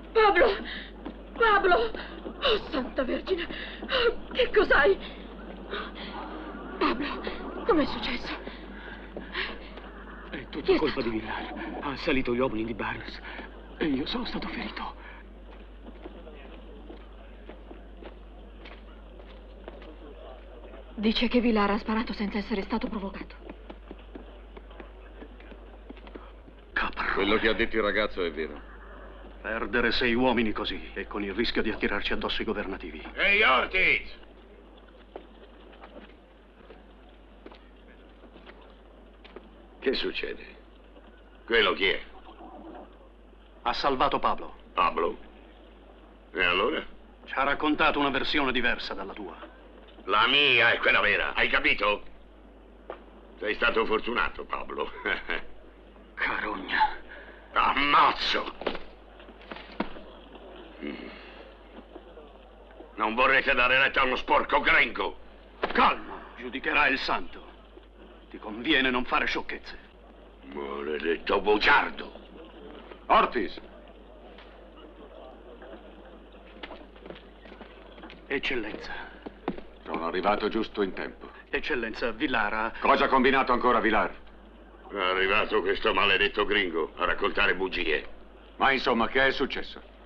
Pablo! Pablo! Oh, Santa Vergine! Oh, che cos'hai? Pablo, com'è successo? È tutta colpa di Villar. Ha assalito gli uomini di Barnes e io sono stato ferito. Dice che Villar ha sparato senza essere stato provocato. Caprone. Quello che ha detto il ragazzo è vero. Perdere 6 uomini così e con il rischio di attirarci addosso i governativi. Ehi, Ortiz! Che succede? Quello chi è? Ha salvato Pablo. Pablo? E allora? Ci ha raccontato una versione diversa dalla tua. La mia è quella vera, hai capito? Sei stato fortunato, Pablo. Carogna. Ammazzo! Non vorrete dare retta a uno sporco gringo. Calma, giudicherà il santo. Ti conviene non fare sciocchezze. Maledetto bugiardo. Ortiz! Eccellenza. Sono arrivato giusto in tempo. Eccellenza, Villar ha... Cosa ha combinato ancora Villar? È arrivato questo maledetto gringo a raccontare bugie. Ma insomma, che è successo?